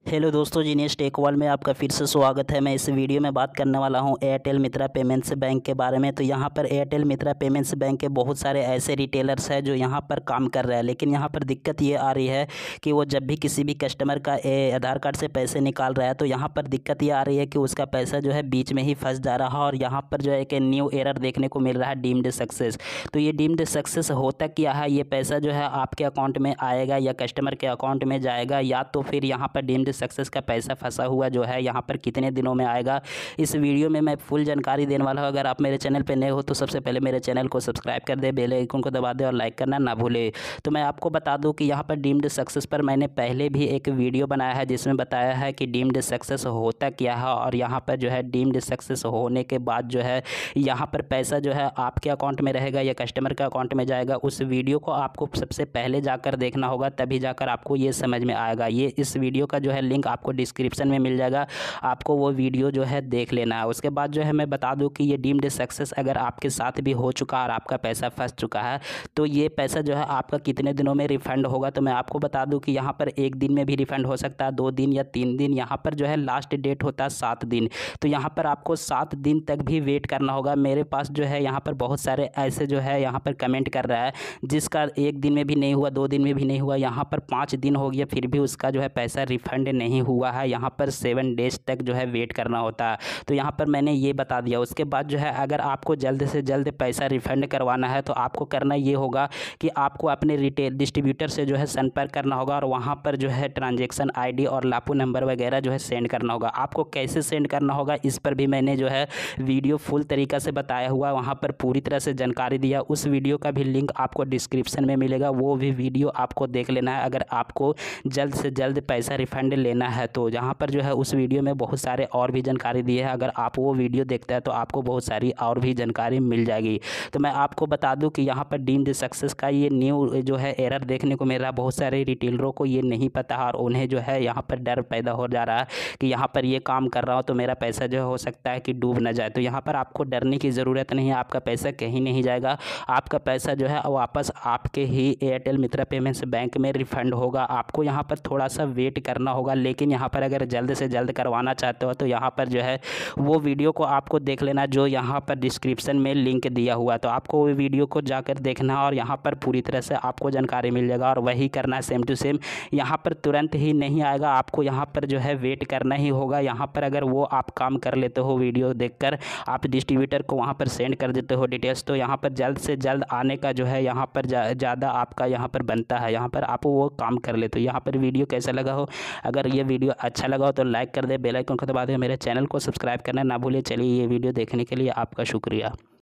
Hello दोस्तों, genius tech world में आपका फिर से स्वागत है। मैं इस वीडियो में बात करने वाला हूं एयरटेल मित्रा पेमेंट्स बैंक के बारे में। तो यहां पर एयरटेल मित्रा पेमेंट्स बैंक के बहुत सारे ऐसे रिटेलर्स हैं जो यहां पर काम कर रहे हैं, लेकिन यहां पर दिक्कत ये आ रही है कि वो जब भी किसी भी कस्टमर का आधार कार्ड से पैसे निकाल रहा है तो यहाँ पर दिक्कत ये आ रही है कि उसका पैसा जो है बीच में ही फंस जा रहा है और यहाँ पर जो है एक न्यू एरर देखने को मिल रहा है, डीम्ड सक्सेस। तो ये डीम्ड सक्सेस होता क्या है, ये पैसा जो है आपके अकाउंट में आएगा या कस्टमर के अकाउंट में जाएगा, या तो फिर यहाँ पर डीम्ड सक्सेस का पैसा फंसा हुआ जो है यहाँ पर कितने दिनों में आएगा, इस वीडियो में मैं फुल जानकारी देने वाला हूँ। अगर आप मेरे चैनल पर नए हो तो सबसे पहले मेरे चैनल को सब्सक्राइब कर दे, बेल आइकन को दबा दे और लाइक करना ना भूले। तो मैं आपको बता दूं कि यहाँ पर डीम्ड सक्सेस पर मैंने पहले भी एक वीडियो बनाया है जिसमें बताया है कि डीम्ड सक्सेस होता क्या है और यहाँ पर जो है डीम्ड सक्सेस होने के बाद जो है यहाँ पर पैसा जो है आपके अकाउंट में रहेगा या कस्टमर के अकाउंट में जाएगा। उस वीडियो को आपको सबसे पहले जाकर देखना होगा, तभी जाकर आपको ये समझ में आएगा। ये इस वीडियो का जो है लिंक आपको डिस्क्रिप्शन में मिल जाएगा, आपको वो वीडियो जो है देख लेना है। उसके बाद जो है मैं बता दूं कि ये डीम्ड सक्सेस अगर आपके साथ भी हो चुका और आपका पैसा फंस चुका है तो ये पैसा जो है आपका कितने दिनों में रिफंड होगा। तो मैं आपको बता दूं कि यहाँ पर एक दिन में भी रिफंड हो सकता है, 2 दिन या 3 दिन। यहाँ पर जो है लास्ट डेट होता है 7 दिन, तो यहाँ पर आपको 7 दिन तक भी वेट करना होगा। मेरे पास जो है यहाँ पर बहुत सारे ऐसे जो है यहाँ पर कमेंट कर रहा है जिसका 1 दिन में भी नहीं हुआ, 2 दिन में भी नहीं हुआ, यहाँ पर 5 दिन हो गया फिर भी उसका जो है पैसा रिफंड नहीं हुआ है। यहाँ पर 7 डेज तक जो है वेट करना होता है। तो यहाँ पर मैंने ये बता दिया। उसके बाद जो है अगर आपको जल्द से जल्द पैसा रिफंड करवाना है तो आपको करना ये होगा कि आपको अपने रिटेल डिस्ट्रीब्यूटर से जो है संपर्क करना होगा और वहाँ पर जो है ट्रांजैक्शन आईडी और लापू नंबर वगैरह जो है सेंड करना होगा। आपको कैसे सेंड करना होगा इस पर भी मैंने जो है वीडियो फुल तरीका से बताया हुआ, वहाँ पर पूरी तरह से जानकारी दिया। उस वीडियो का भी लिंक आपको डिस्क्रिप्शन में मिलेगा, वो भी वीडियो आपको देख लेना है अगर आपको जल्द से जल्द पैसा रिफंड लेना है। तो यहाँ पर जो है उस वीडियो में बहुत सारे और भी जानकारी दी है, अगर आप वो वीडियो देखते हैं तो आपको बहुत सारी और भी जानकारी मिल जाएगी। तो मैं आपको बता दूं कि यहाँ पर डीम्ड सक्सेस का ये न्यू जो है एरर देखने को मिल रहा है। बहुत सारे रिटेलरों को ये नहीं पता और उन्हें जो है यहाँ पर डर पैदा हो जा रहा है कि यहाँ पर ये काम कर रहा हो तो मेरा पैसा जो हो सकता है कि डूब ना जाए। तो यहाँ पर आपको डरने की ज़रूरत नहीं है, आपका पैसा कहीं नहीं जाएगा, आपका पैसा जो है वापस आपके ही एयरटेल मित्रा पेमेंट्स बैंक में रिफंड होगा। आपको यहाँ पर थोड़ा सा वेट करना होगा, लेकिन यहाँ पर अगर जल्द से जल्द करवाना चाहते हो तो यहाँ पर जो है वो वीडियो को आपको देख लेना जो यहाँ पर डिस्क्रिप्शन में लिंक दिया हुआ है। तो आपको वो वीडियो को जाकर देखना और यहाँ पर पूरी तरह से आपको जानकारी मिल जाएगा और वही करना है सेम टू सेम। यहाँ पर तुरंत ही नहीं आएगा, आपको यहाँ पर जो है वेट करना ही होगा। यहाँ पर अगर वो आप काम कर लेते हो, वीडियो देखकर आप डिस्ट्रीब्यूटर को वहाँ पर सेंड कर देते हो डिटेल्स, तो यहाँ पर जल्द से जल्द आने का जो है यहाँ पर ज़्यादा आपका यहाँ पर बनता है। यहाँ पर आप वो काम कर लेते हो। यहाँ पर वीडियो कैसा लगा हो, अगर ये वीडियो अच्छा लगा हो तो लाइक कर दे, बेल आइकन को दबा दे, मेरे चैनल को सब्सक्राइब करना ना भूले। चलिए, ये वीडियो देखने के लिए आपका शुक्रिया।